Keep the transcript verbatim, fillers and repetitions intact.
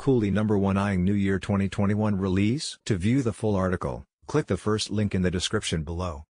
Coolie number one eyeing New Year twenty twenty-one release? To view the full article, click the first link in the description below.